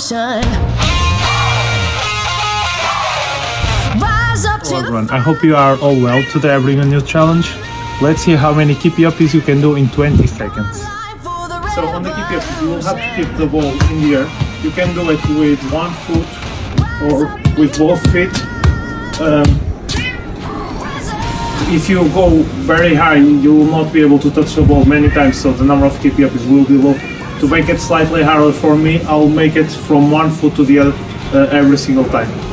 motion. Rise up to Hello everyone, I hope you are all well. Today I bring a new challenge. Let's see how many Keepie Uppies you can do in 20 seconds. So on the Keepie Uppies, you will have to keep the ball in the air. You can do it with one foot or with both feet. If you go very high, you will not be able to touch the ball many times, so the number of Keepie Uppies will be low. To make it slightly harder for me, I'll make it from one foot to the other every single time.